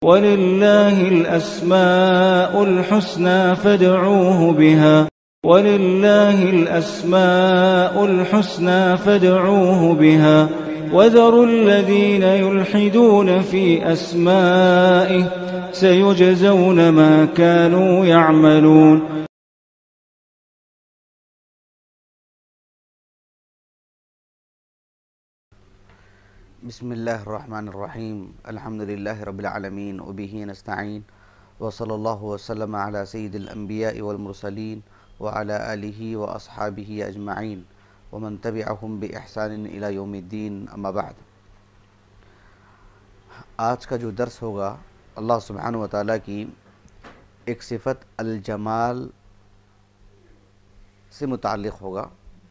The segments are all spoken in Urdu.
وَلِلَّهِ الْأَسْمَاءُ الْحُسْنَى فَادْعُوهُ بِهَا وَلِلَّهِ الْأَسْمَاءُ الْحُسْنَى فَادْعُوهُ بِهَا وَذَرُوا الَّذِينَ يُلْحِدُونَ فِي أَسْمَائِهِ سَيُجْزَوْنَ مَا كَانُوا يَعْمَلُونَ. بسم اللہ الرحمن الرحیم الحمد للہ رب العالمین وبہ نستعین وصلی اللہ وسلم علی سید الانبیاء والمرسلین وعلی آلہ واصحابہ اجمعین ومن تبعہم بإحسان الی یوم الدین اما بعد. آج کا جو درس ہوگا اللہ سبحانہ وتعالیٰ کی ایک صفت الجمال سے متعلق ہوگا.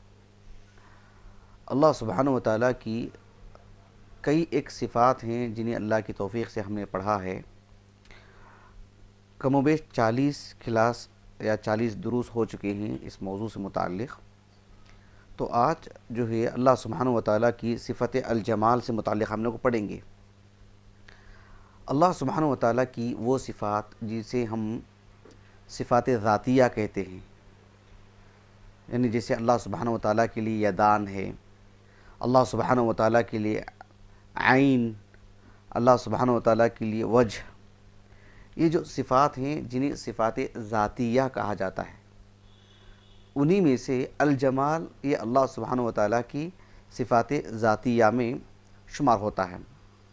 اللہ سبحانہ وتعالیٰ کی کئی ایک صفات ہیں جنہیں اللہ کی توفیق سے ہم نے پڑھا ہے. کم و بیش 40 کلاس یا 40 دروس ہو چکے ہیں اس موضوع سے متعلق. تو آج جو ہے اللہ سبحانہ وتعالیٰ کی صفت الجمال سے متعلق ہم لوگ پڑھیں گے. اللہ سبحانہ وتعالیٰ کی وہ صفات جسے ہم صفات ذاتیہ کہتے ہیں، یعنی جیسے اللہ سبحانہ وتعالیٰ کے لیے یدان ہے، اللہ سبحانہ وتعالیٰ کے لیے عین، اللہ سبحانہ وتعالیٰ کے لیے وجہ، یہ جو صفات ہیں جنہیں صفات ذاتیہ کہا جاتا ہے، انہی میں سے الجمال یہ اللہ سبحانہ وتعالیٰ کی صفات ذاتیہ میں شمار ہوتا ہے.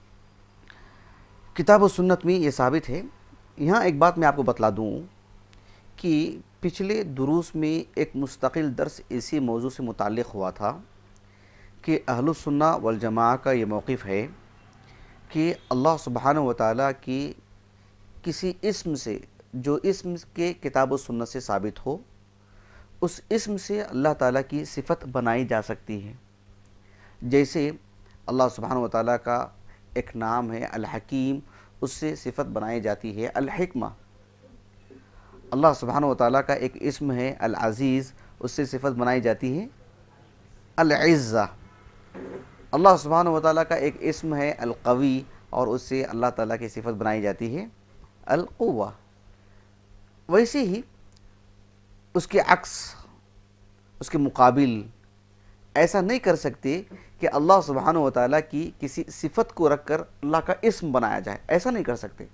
کتاب و سنت میں یہ ثابت ہے. یہاں ایک بات میں آپ کو بتلا دوں کہ پچھلے دروس میں ایک مستقل درس اسی موضوع سے متعلق ہوا تھا کہ اہل السنہ والجماعہ کا یہ موقف ہے کہ اللہ سبحانہ وتعالیٰ کی کسی اسم سے جو اسم کے کتاب و سنت سے ثابت ہو، اس اسم سے اللہ تعالیٰ کی صفت بنائی جا سکتی ہے. جیسے اللہ سبحانہ وتعالیٰ کا ایک نام ہے الحکیم، اس سے صفت بنائی جاتی ہے الحکمہ. اللہ سبحانہ وتعالیٰ کا ایک اسم ہے العزیز، اس سے صفت بنائی جاتی ہے العزہ. اللہ سبحانہ وتعالیٰ کا ایک اسم ہے القوی، اور اس سے اللہ تعالیٰ کی صفت بنائی جاتی ہے القوہ. ویسے ہی اس کے عکس، اس کے مقابل ایسا نہیں کر سکتے کہ اللہ سبحانہ وتعالیٰ کی کسی صفت کو رکھ کر اللہ کا اسم بنایا جائے، ایسا نہیں کر سکتے.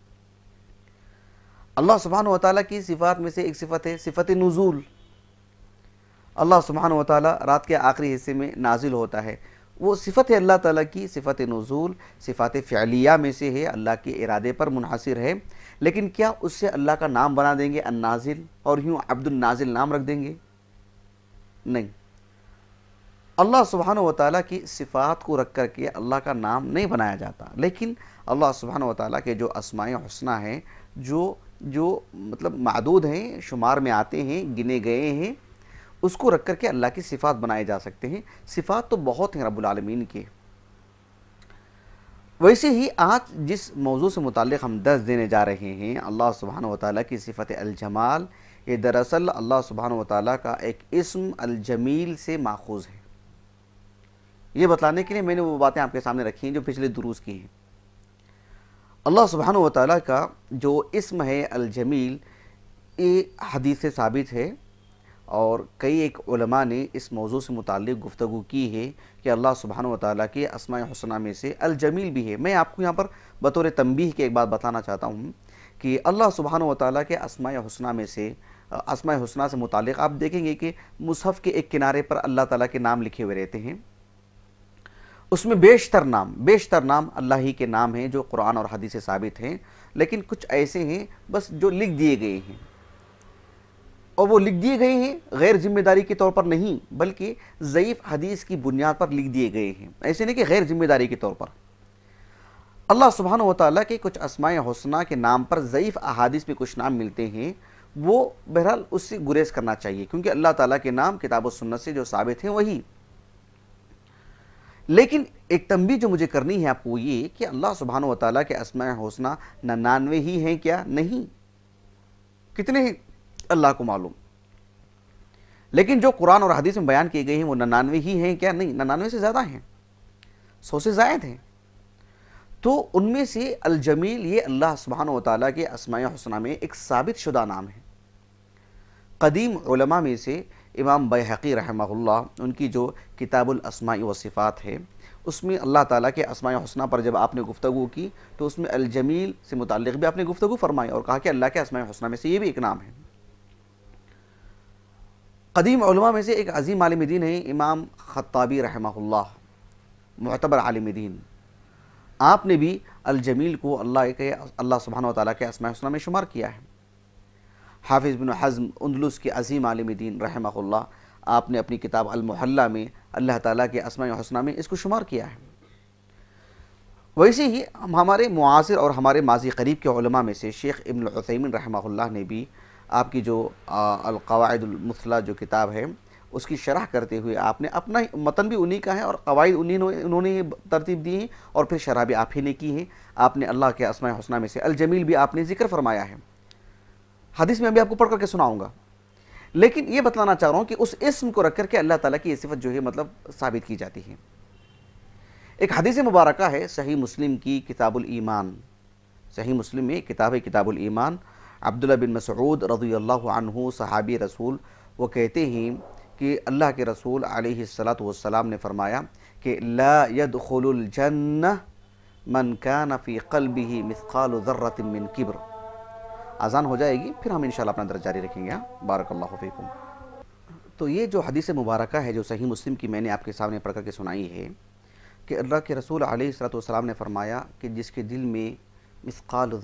اللہ سبحانہ وتعالیٰ کی صفات میں سے ایک صفت ہے صفت نزول. اللہ سبحانہ وتعالیٰ رات کے آخری حصے میں نازل ہوتا ہے، وہ صفت ہے اللہ تعالیٰ کی. صفت نزول صفات فعلیہ میں سے ہے، اللہ کے ارادے پر منحصر ہے. لیکن کیا اس سے اللہ کا نام بنا دیں گے النازل اور یوں عبد النازل نام رکھ دیں گے؟ نہیں. اللہ سبحانہ وتعالیٰ کی صفات کو رکھ کر کے اللہ کا نام نہیں بنایا جاتا. لیکن اللہ سبحانہ وتعالیٰ کے جو اسماء حسنہ ہیں، جو مطلب معدود ہیں، شمار میں آتے ہیں، گنے گئے ہیں، اس کو رکھ کر کے اللہ کی صفات بنائے جا سکتے ہیں. صفات تو بہت ہیں رب العالمین کے. ویسے ہی آج جس موضوع سے متعلق ہم درس دینے جا رہے ہیں، اللہ سبحانہ وتعالیٰ کی صفت الجمال، یہ دراصل اللہ سبحانہ وتعالیٰ کا ایک اسم الجمیل سے ماخوذ ہے. یہ بتلانے کے لیے میں نے وہ باتیں آپ کے سامنے رکھی ہیں جو پچھلے دروس کی ہیں. اللہ سبحانہ وتعالیٰ کا جو اسم ہے الجمیل، یہ حدیث سے ثابت ہے، اور کئی ایک علماء نے اس موضوع سے متعلق گفتگو کی ہے کہ اللہ سبحانہ وتعالیٰ کے اسماء حسنہ میں سے الجمیل بھی ہے. میں آپ کو یہاں پر بطور تنبیہ کے ایک بات بتانا چاہتا ہوں کہ اللہ سبحانہ وتعالیٰ کے اسماء حسنہ میں سے اسماء حسنہ سے متعلق آپ دیکھیں گے کہ مصحف کے ایک کنارے پر اللہ تعالیٰ کے نام لکھے ہوئے رہتے ہیں. اس میں بیشتر نام اللہ ہی کے نام ہیں جو قرآن اور حدیث سے ثابت ہیں. لیکن کچھ ایسے ہیں بس جو لکھ دیے گئے ہیں، اور وہ لکھ دیے گئے ہیں غیر ذمہ داری کے طور پر نہیں، بلکہ ضعیف حدیث کی بنیاد پر لکھ دیے گئے ہیں. ایسے نہیں کہ غیر ذمہ داری کے طور پر. اللہ سبحانہ وتعالیٰ کے کچھ اسماء حسنہ کے نام پر ضعیف احادیث میں کچھ نام ملتے ہیں، وہ بہرحال اس سے گریز کرنا چاہیے، کیونکہ اللہ تعالیٰ کے نام کتاب و سنت سے جو ثابت ہیں وہی. لیکن ایک تنبیہ جو مجھے کرنی ہے آپ کو یہ کہ اللہ سبحانہ وتعالیٰ کے اسماء حسنہ 99 ہی ہیں کیا؟ نہیں. کتنے ہیں اللہ کو معلوم. لیکن جو قرآن اور حدیث میں بیان کیے گئے ہیں وہ 99 ہی ہیں کیا؟ نہیں، 99 سے زیادہ ہیں، 100 سے زائد ہیں. تو ان میں سے الجمیل یہ اللہ سبحانہ وتعالیٰ کے اسماء حسنہ میں ایک ثابت شدہ نام ہے۔ قدیم علماء میں سے امام بیہقی رحمہ اللہ، ان کی جو کتاب الاسماء و صفات ہے، اس میں اللہ تعالیٰ کے اسماء حسنہ پر جب آپ نے گفتگو کی تو اس میں الجمیل سے متعلق بھی آپ نے گفتگو فرمائی اور کہا کہ اللہ کے اسماء حسنہ میں سے یہ بھی ایک نام ہے۔ قدیم علماء میں سے ایک عظیم عالم دین ہے امام خطابی رحمہ اللہ، معتبر عالم دین۔ آپ نے بھی الجمیل کو اللہ سبحانہ وتعالیٰ کے اسماء حسنہ میں شمار کیا ہے۔ حافظ بن حزم اندلس کے عظیم عالم دین رحمہ اللہ، آپ نے اپنی کتاب المحلہ میں اللہ تعالیٰ کے اسماء حسنہ میں اس کو شمار کیا ہے۔ ویسے ہی ہمارے معاصر اور ہمارے ماضی قریب کے علماء میں سے شیخ ابن العثیمین رحمہ اللہ نے بھی آپ کی جو القواعد المثلیٰ جو کتاب ہے اس کی شرح کرتے ہوئے آپ نے اپنا متن بھی انہی کا ہے اور قواعد انہوں نے ترتیب دی ہیں اور پھر شرح بھی آپ ہی نے کی ہے۔ آپ نے اللہ کے اسماء حسنہ میں سے الجمیل بھی آپ نے ذکر فرمایا ہے، حدیث میں ابھی آپ کو پڑھ کر کے سناؤں گا، لیکن یہ بتلانا چاہ رہا ہوں کہ اس اسم کو رکھ کر کے اللہ تعالیٰ کی یہ صفت جو ہے مطلب ثابت کی جاتی ہے۔ ایک حدیث مبارکہ ہے صحیح مسلم کی کتاب الایمان، صحیح مسلم میں کتاب ہے کتاب الایمان، عبداللہ بن مسعود رضی اللہ عنہ صحابی رسول، وہ کہتے ہیں کہ اللہ کے رسول علیہ السلام نے فرمایا کہ لا يدخل الجنہ من کان فی قلبہ مثقال ذرۃ من کبر۔ آذان ہو جائے گی پھر ہم انشاءاللہ اپنا درس جاری رکھیں گے۔ بارک اللہ فیکم۔ تو یہ جو حدیث مبارکہ ہے جو صحیح مسلم کی میں نے آپ کے سامنے پڑھ کر کے سنائی ہے کہ اللہ کے رسول علیہ السلام نے فرمایا کہ جس کے دل میں مثقال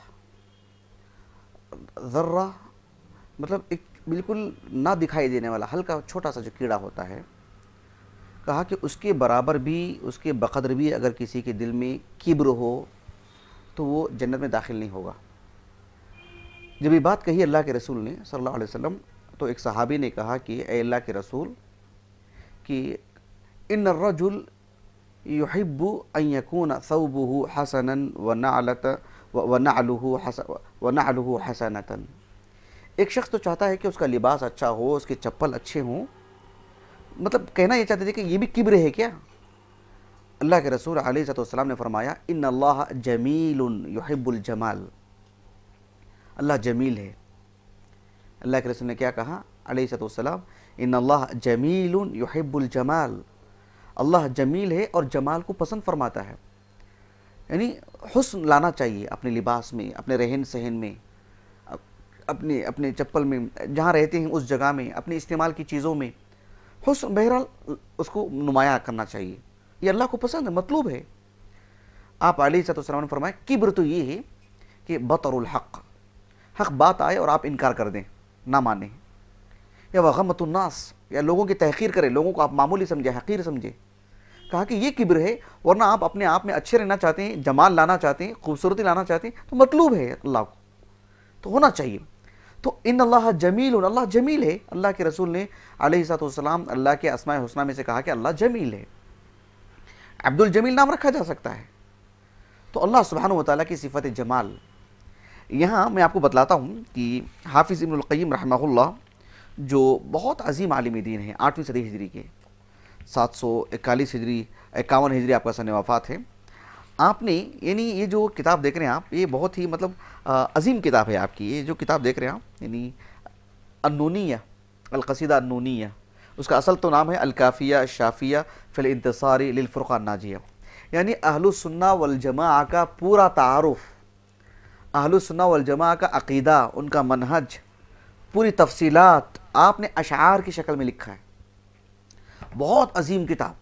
ذرہ مطلب ایک بالکل نہ دکھائی دینے والا ہلکا چھوٹا سا جو کیڑا ہوتا ہے، کہا کہ اس کے برابر بھی اس کے بقدر بھی اگر کسی کے دل میں کبر ہو تو وہ جنت میں داخل نہیں ہوگا۔ جب یہ بات کہی اللہ کے رسول نے صلی اللہ علیہ وسلم تو ایک صحابی نے کہا کہ اے اللہ کے رسول کہ ان الرجل يحب ان يكون ثوبه حسنا ونعله حسنة، ایک شخص تو چاہتا ہے کہ اس کا لباس اچھا ہو، اس کے چپل اچھے ہوں، مطلب کہنا یہ چاہتے تھے کہ یہ بھی کبر ہے کیا؟ اللہ کے رسول علیہ السلام نے فرمایا ان اللہ جمیل يحب الجمال، اللہ جمیل ہے۔ اللہ کے رسول نے کیا کہا علیہ السلام؟ ان اللہ جمیل يحب الجمال، اللہ جمیل ہے اور جمال کو پسند فرماتا ہے، یعنی حسن لانا چاہیے اپنے لباس میں، اپنے رہن سہن میں، اپنے چپل میں، جہاں رہتے ہیں اس جگہ میں، اپنے استعمال کی چیزوں میں حسن بہرحال اس کو نمایاں کرنا چاہیے، یہ اللہ کو پسند ہے، مطلوب ہے۔ آپ علیہ السلام نے فرمایا کبر تو یہ ہے کہ بطر الحق، حق بات آئے اور آپ انکار کر دیں، نہ مانیں، یا وغمت الناس، یا لوگوں کی تحقیر کریں، لوگوں کو آپ معمولی سمجھے، حقیر سمجھے۔ کہا کہ یہ کبر ہے، ورنہ آپ اپنے آپ میں اچھے رہنا چاہتے ہیں، جمال لانا چاہتے ہیں، خوبصورتی لانا چاہتے ہیں تو مطلوب ہے اللہ کو، تو ہونا چاہیے۔ تو ان اللہ جمیل، اللہ جمیل ہے۔ اللہ کے رسول نے علیہ السلام اللہ کے اسماء حسنہ میں سے کہا کہ اللہ جمیل ہے، عبد الجمیل نام رکھا جا سکتا ہے۔ تو اللہ سبحانہ وتعالیٰ کی صفت جمال، یہاں میں آپ کو بتلاتا ہوں کہ حافظ ابن القیم رحمہ اللہ جو بہت عظیم عالم دین ہیں، 8ویں صدی ہجری کے، 741 ہجری 51 ہجری آپ کا سن وفات ہے، آپ نے یعنی یہ جو کتاب دیکھ رہے ہیں آپ، یہ بہت ہی مطلب عظیم کتاب ہے آپ کی، یہ جو کتاب دیکھ رہے ہیں آپ یعنی النونیہ، القصیدہ النونیہ، اس کا اصل تو نام ہے الکافیہ الشافیہ فی الانتصار للفرقہ الناجیہ، یعنی اہل السنہ والجماعہ کا پورا تعارف، اہل السنہ والجماعہ کا عقیدہ، ان کا منہج، پوری تفصیلات آپ نے اشعار کی شکل میں لکھا ہے۔ بہت عظیم کتاب،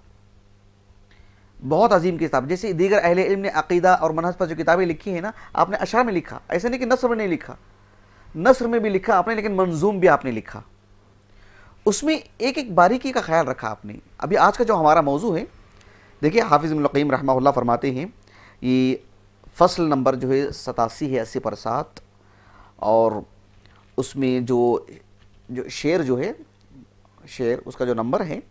بہت عظیم کتاب، جیسے دیگر اہل علم نے عقیدہ اور منہج پر جو کتابیں لکھی ہیں نا، آپ نے اشعار میں لکھا، ایسے نہیں کہ نثر میں نہیں لکھا، نثر میں بھی لکھا آپ نے، لیکن منظوم بھی آپ نے لکھا، اس میں ایک ایک باریکی کا خیال رکھا آپ نے۔ ابھی آج کا جو ہمارا موضوع ہے، دیکھیں حافظ ابن القیم رحمہ اللہ فرماتے ہیں، یہ فصل نمبر جو ہے 87 ہے 80 پر 7، اور اس میں جو شعر جو ہے، شعر اس کا جو نمبر ہے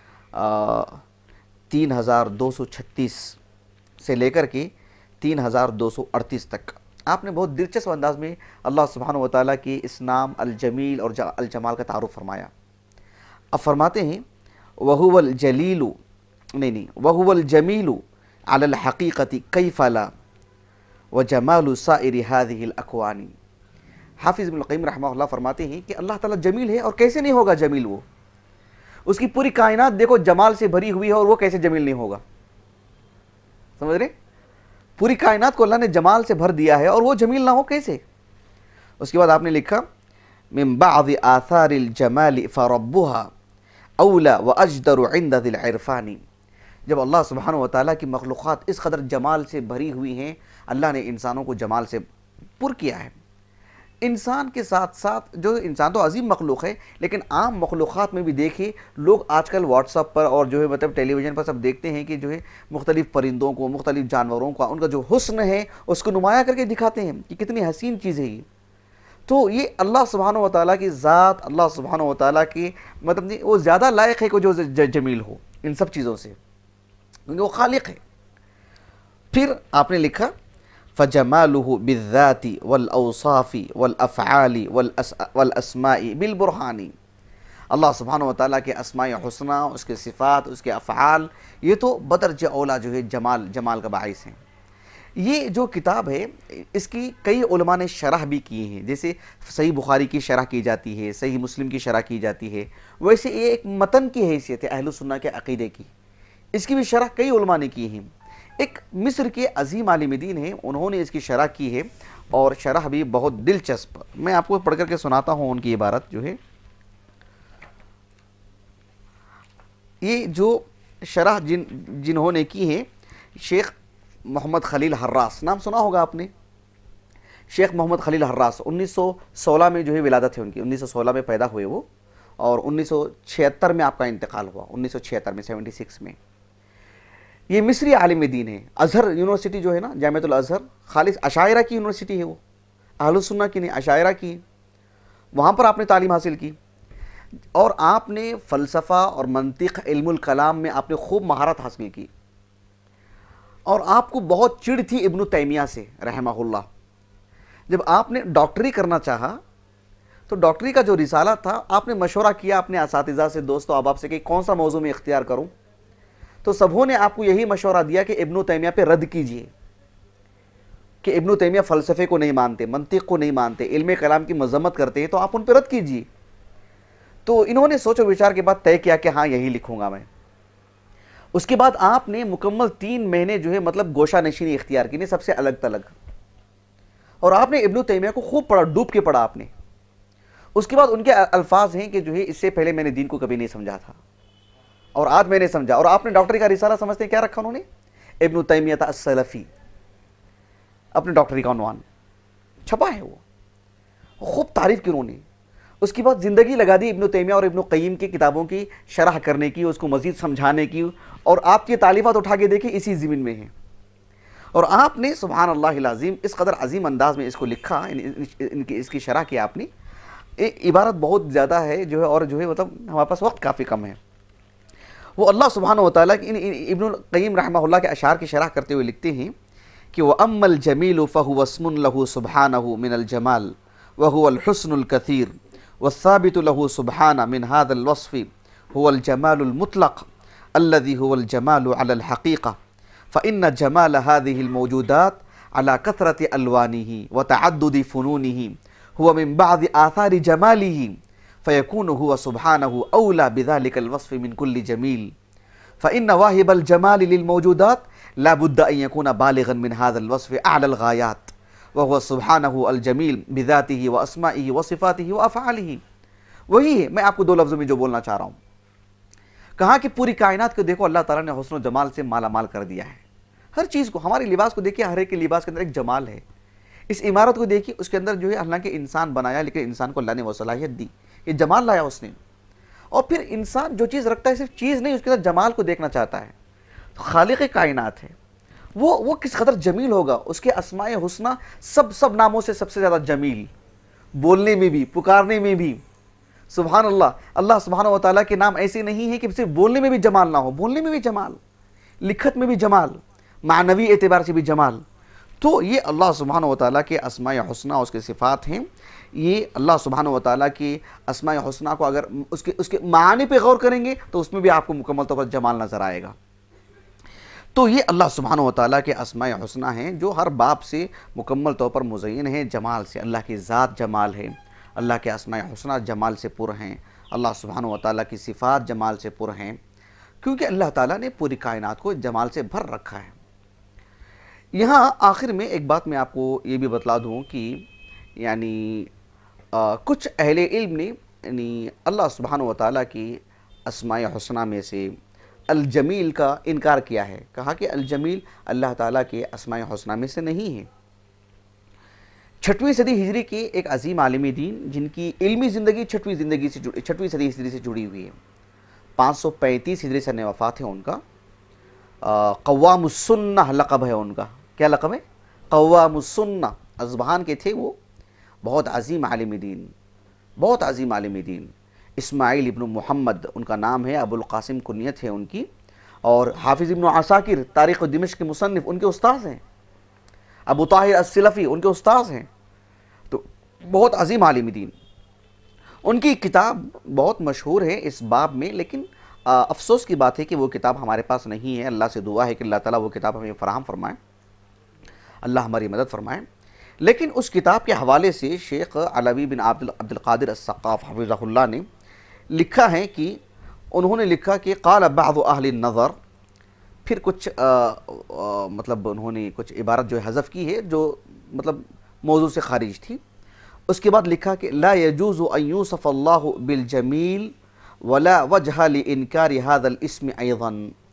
3236 سے لے کر کے 3238 تک، آپ نے بہت دلچسپ انداز میں اللہ سبحانہ وتعالیٰ کے اس نام الجمیل اور الجمال کا تعارف فرمایا۔ اب فرماتے ہیں وَهُوَ الْجَلِيلُ، نہیں وَهُوَ الْجَمِيلُ علی الحقیقت کیف لا وجمال سائر هذه الاکوان۔ حافظ ابن القیم رحمہ اللہ فرماتے ہیں کہ اللہ تعالیٰ جمیل ہے، اور کیسے نہیں ہوگا جمیل؟ وہ اس کی پوری کائنات دیکھو جمال سے بھری ہوئی ہے، اور وہ کیسے جمیل نہیں ہوگا؟ سمجھ رہے؟ پوری کائنات کو اللہ نے جمال سے بھر دیا ہے، اور وہ جمیل نہ ہو کیسے؟ اس کے بعد آپ نے لکھا من بعض آثار الجمال فربها اولا واجدر عند ذی العرفان۔ جب اللہ سبحانہ و تعالیٰ کی مخلوقات اس قدر جمال سے بھری ہوئی ہیں، اللہ نے انسانوں کو جمال سے پر کیا ہے۔ انسان کے ساتھ ساتھ جو انسان تو عظیم مخلوق ہے، لیکن عام مخلوقات میں بھی دیکھیں، لوگ آج کل واٹس ایپ پر اور جو ہے مطلب ٹیلی ویژن پر سب دیکھتے ہیں کہ جو ہے مختلف پرندوں کو، مختلف جانوروں کا ان کا جو حسن ہے اس کو نمایاں کر کے دکھاتے ہیں کہ کتنی حسین چیز ہے یہ۔ تو یہ اللہ سبحانہ و تعالیٰ کی ذات، اللہ سبحانہ و تعالیٰ کی مطلب وہ زیادہ لائق ہے کہ جو جمیل ہو ان سب چیزوں سے، کیونکہ وہ خالق ہے۔ پھر آپ نے لکھا فجمالہ بالذات والاوصاف والافعال والاسماء بالبرہان۔ اللہ سبحانہ و تعالیٰ کے اسماء حسنہ، اس کے صفات، اس کے افعال، یہ تو بدرجہ اولا جو ہے جمال کا باعث ہیں۔ یہ جو کتاب ہے اس کی کئی علماء نے شرح بھی کی ہیں، جیسے صحیح بخاری کی شرح کی جاتی ہے، صحیح مسلم کی شرح کی جاتی ہے، ویسے یہ ایک متن کی حیثیت ہے اہل سنہ کے عقیدے کی، اس کی بھی شرح کئی علماء نے کی ہیں۔ ایک مصر کے عظیم عالم دین ہیں، انہوں نے اس کی شرح کی ہے، اور شرح بھی بہت دلچسپ، میں آپ کو پڑھ کر کے سناتا ہوں ان کی عبارت جو ہے۔ یہ جو شرح جنہوں نے کی ہے، شیخ محمد خلیل حراس، نام سنا ہوگا آپ نے، شیخ محمد خلیل حراس 1916 میں جو ہے ولادت ہے ان کی، 1916 میں پیدا ہوئے وہ، اور 1976 میں آپ کا انتقال ہوا، 1976 میں 76 میں۔ یہ مصری عالم دین ہے، ازہر یونیورسٹی جو ہے نا، جامعۃ الازہر، خالص اشاعرہ کی یونیورسٹی ہے وہ، اہل سنہ کی نہیں، اشاعرہ کی، وہاں پر آپ نے تعلیم حاصل کی، اور آپ نے فلسفہ اور منطق، علم الکلام میں آپ نے خوب مہارت حاصل کی، اور آپ کو بہت چڑ تھی ابن تیمیہ سے رحمہ اللہ۔ جب آپ نے ڈاکٹری کرنا چاہا تو ڈاکٹری کا جو رسالہ تھا، آپ نے مشورہ کیا اپنے اساتذہ سے، دوست و احباب سے کہ کون سا موضوع میں اختیار کروں، تو سبوں نے آپ کو یہی مشورہ دیا کہ ابن تیمیہ پہ رد کیجئے، کہ ابن تیمیہ فلسفے کو نہیں مانتے، منطق کو نہیں مانتے، علم کلام کی مذمت کرتے ہیں، تو آپ ان پہ رد کیجئے۔ تو انہوں نے سوچ و وچار کے بعد طے کیا کہ ہاں یہی لکھوں گا میں۔ اس کے بعد آپ نے مکمل 3 مہینے جو ہے مطلب گوشہ نشینی اختیار کی، سب سے الگ تلگ، اور آپ نے ابن تیمیہ کو خوب پڑھا، ڈوب کے پڑھا آپ نے۔ اس کے بعد ان کے الفاظ ہیں کہ جو ہے اس سے پہلے میں نے دین کو کبھی نہیں سمجھا تھا، اور آج میں نے سمجھا۔ اور آپ نے ڈاکٹری کا رسالہ سمجھتے ہیں کیا رکھا انہوں نے؟ ابن تیمیہ السلفی، اپنے ڈاکٹری کا عنوان چھپا ہے، وہ خوب تعریف کی انہوں نے۔ اس کے بعد زندگی لگا دی ابن تیمیہ اور ابن قیم کی کتابوں کی شرح کرنے کی، اس کو مزید سمجھانے کی، اور آپ کی تعلیمات اٹھا کے دیکھیں اسی زمین میں ہیں۔ اور آپ نے سبحان اللہ العظیم اس قدر عظیم انداز میں اس کو لکھا، اس کی شرح کی آپ نے، عبارت بہت زیادہ ہے جو ہے، اور جو ہے مطلب ہمارے پاس وقت کافی کم ہے۔ وہ اللہ سبحانہ و تعالیٰ کی ابن القیم رحمہ اللہ کے اشعار کی شرح کرتے ہوئے لکھتے ہیں کہ وَأَمَّا الْجَمِيلُ فَهُوَ اسْمٌ لَهُ سُبْحَانَهُ مِنَ الْجَمَالِ وَهُوَ الْحُسْنُ الْكَثِيرُ وَالثَّابِتُ لَهُ سُبْحَانَهُ مِنْ هَذَا الْوَصْفِ هُوَ الْجَمَالُ الْمُطْلَقُ الَّذِي هُوَ الْجَمَالُ عَلَى الْحَقِيقَةِ فَإِنَّ جَمَالَ هَذِهِ الْمَوْجُودَاتِ عَلَى كَثْرَةِ أَلْوَانِهِ وَتَعَدُّدِ فُنُونِهِ هُوَ مِنْ بَعْضِ آثَارِ جَمَالِهِ فَيَكُونُ هُوَ سُبْحَانَهُ أَوْلَى بِذَلِكَ الْوَصْفِ مِنْ كُلِّ جَمِيلٍ فَإِنَّ وَاهِبَ الْجَمَالِ لِلْمَوْجُودَاتِ لَا بُدَّ أَنْ يَكُونَ بَالِغًا مِنْ هَذَا الْوَصْفِ أَعْلَى الْغَايَاتِ وَهُوَ سُبْحَانَهُ الْجَمِيلُ بِذَاتِهِ وَأَسْمَائِهِ وَصِفَاتِهِ وَأَفْعَالِهِ۔ وہی ہے، میں آپ کو 2 لفظوں میں جو بولنا چاہ رہا ہوں، کہا کہ پوری کائنات کو دیکھو اللہ تعالیٰ نے حسن و جمال سے مالا مال کر دیا ہے۔ ہر چیز کو، ہمارے لباس کو دیکھیے، ہر ایک کے لباس کے اندر ایک جمال ہے۔ اس عمارت کو دیکھیے، اس کے اندر جو ہے اللہ کے انسان بنایا، لیکن انسان کو اللہ نے وہ صلاحیت دی، یہ جمال لایا اس نے۔ اور پھر انسان جو چیز رکھتا ہے صرف چیز نہیں، اس کے اندر جمال کو دیکھنا چاہتا ہے۔ تو خالق کائنات ہے وہ کس قدر جمیل ہوگا، اس کے اسماء حسنہ سب ناموں سے سب سے زیادہ جمیل، بولنے میں بھی، پکارنے میں بھی۔ سبحان اللہ، اللہ سبحانہ و تعالیٰ کے نام ایسے نہیں ہیں کہ صرف بولنے میں بھی جمال نہ ہو، بولنے میں بھی جمال، لکھت میں بھی جمال، معنوی اعتبار سے بھی جمال۔ تو یہ اللہ سبحانہ و تعالیٰ کے اسماء حسنہ، اس کے صفات ہیں۔ یہ اللہ سبحانہ و تعالیٰ کی اسماء حسنہ کو اگر اس کے معانی پہ غور کریں گے تو اس میں بھی آپ کو مکمل طور پر جمال نظر آئے گا۔ تو یہ اللہ سبحانہ و تعالیٰ کے اسماء حسنہ ہیں جو ہر باب سے مکمل طور پر مزین ہیں جمال سے. اللہ کی ذات جمال ہے، اللہ کے اسماء حسنہ جمال سے پر ہیں، اللہ سبحانہ و تعالیٰ کی صفات جمال سے پر ہیں، کیونکہ اللہ تعالیٰ نے پوری کائنات کو جمال سے بھر رکھا ہے. یہاں آخر میں ایک بات میں آپ کو یہ بھی بتلا دوں کہ یعنی کچھ اہل علم نے یعنی اللہ سبحانہ و تعالیٰ کی اسماء حسنہ میں سے الجمیل کا انکار کیا ہے. کہا کہ الجمیل اللہ تعالیٰ کے اسماء حسنہ میں سے نہیں ہے. 6ویں صدی ہجری کے ایک عظیم عالم دین جن کی علمی زندگی 6ویں صدی ہجری سے جڑی ہوئی ہے، 535 ہجری سن وفات ہے ان کا. قوام السنہ لقب ہے ان کا. کیا لقب ہے؟ قوام السنہ. اصبہان کے تھے وہ. بہت عظیم عالم دین، بہت عظیم عالم دین. اسماعیل ابن محمد ان کا نام ہے، ابو القاسم کنیت ہے ان کی. اور حافظ ابن عساکر تاریخ دمشق کے مصنف ان کے استاذ ہیں. ابو طاہر السلفی ان کے استاذ ہیں. تو بہت عظیم عالم دین. ان کی کتاب بہت مشہور ہے اس باب میں، لیکن افسوس کی بات ہے کہ وہ کتاب ہمارے پاس نہیں ہے. اللہ سے دعا ہے کہ اللہ تعالیٰ وہ کتاب ہمیں فراہم فرمائے، اللہ ہماری مدد فرمائے. لیکن اس کتاب کے حوالے سے شیخ علوی بن عبد القادر الثقاف حفظہ اللہ نے لکھا ہے کہ انہوں نے لکھا کہ قال بعض اہل النظر، پھر کچھ مطلب انہوں نے کچھ عبارت جو حذف کی ہے جو مطلب موضوع سے خارج تھی. اس کے بعد لکھا کہ لا يجوز ان يوصف اللہ بالجمیل ولا وجہ لانکار هذا الاسم ایضا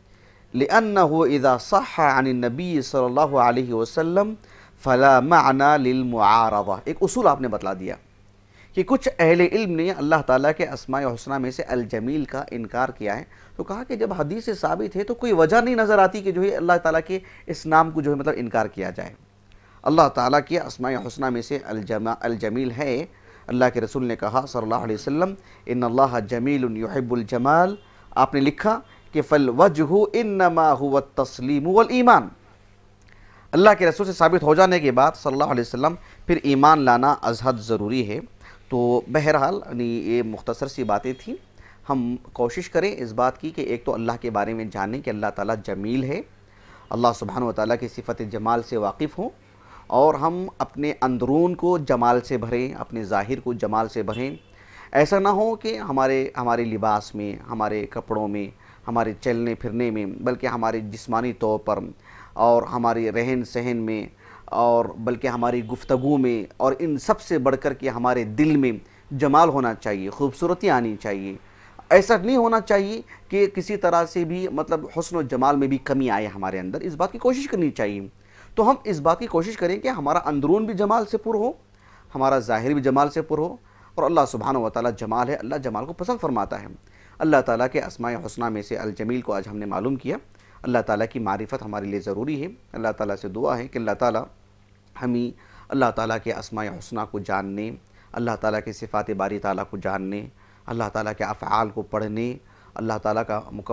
لانه اذا صح عن النبی صلی اللہ علیہ وسلم فلا معنی للمعارضہ. ایک اصول آپ نے بتلا دیا کہ کچھ اہل علم نے اللہ تعالیٰ کے اسماء حسنہ میں سے الجمیل کا انکار کیا ہے. تو کہا کہ جب حدیث سے ثابت ہے تو کوئی وجہ نہیں نظر آتی کہ جو ہے اللہ تعالیٰ کے اس نام کو جو ہے مطلب انکار کیا جائے. اللہ تعالیٰ کے اسماء حسنہ میں سے الجمیل ہے. اللہ کے رسول نے کہا صلی اللہ علیہ وسلم ان اللہ جمیل یحب الجمال. آپ نے لکھا کہ فالوجہ انما هو التسلیم والایمان. اللہ کے رسول سے ثابت ہو جانے کے بعد صلی اللہ علیہ وسلم پھر ایمان لانا ازحد ضروری ہے. تو بہرحال یہ مختصر سی باتیں تھیں. ہم کوشش کریں اس بات کی کہ ایک تو اللہ کے بارے میں جانیں کہ اللہ تعالیٰ جمیل ہے، اللہ سبحانہ و تعالیٰ کی صفت جمال سے واقف ہوں، اور ہم اپنے اندرون کو جمال سے بھریں، اپنے ظاہر کو جمال سے بھریں. ایسا نہ ہو کہ ہمارے لباس میں، ہمارے کپڑوں میں، ہمارے چلنے پھرنے میں، بلکہ ہمارے جسمانی طور پر اور ہمارے رہن سہن میں، اور بلکہ ہماری گفتگو میں، اور ان سب سے بڑھ کر کے ہمارے دل میں جمال ہونا چاہیے، خوبصورتی آنی چاہیے. ایسا نہیں ہونا چاہیے کہ کسی طرح سے بھی مطلب حسن و جمال میں بھی کمی آئے ہمارے اندر. اس بات کی کوشش کرنی چاہیے. تو ہم اس بات کی کوشش کریں کہ ہمارا اندرون بھی جمال سے پر ہو، ہمارا ظاہر بھی جمال سے پر ہو. اور اللہ سبحانہ و تعالیٰ جمال ہے، اللہ جمال کو پسند فرماتا ہے. اللہ تعالیٰ کے اسماء حسنہ میں سے الجمیل کو آج ہم نے معلوم کیا. اللہ تعالیٰ کی معرفت ہمارے لیے ضروری ہے. اللہ تعالیٰ سے دعا ہے کہ اللہ تعالیٰ ہمیں اللہ تعالیٰ کے اسماء حسنہ کو جاننے، اللہ تعالیٰ کے صفات باری تعالیٰ کو جاننے، اللہ تعالیٰ کے افعال کو پڑھنے، اللہ تعالیٰ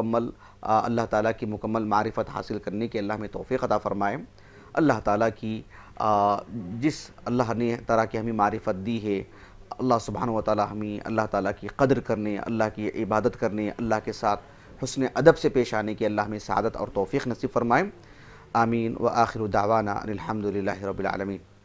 کی مکمل معرفت حاصل کرنے کی اللہ میں توفیق عطا فرمائے. اللہ تعالیٰ کی جس اللہ نے طرح کی ہمیں معرفت دی ہے، اللہ سبحانہ و تعالیٰ ہمیں اللہ تعالیٰ کی قدر کرنے، اللہ کی عبادت کرنے، اللہ کے ساتھ حسن ادب سے پیش آنے کی اللہ ہمیں سعادت اور توفیق نصیب فرمائے. آمین. وآخر دعوانا ان الحمد للہ رب العالمین.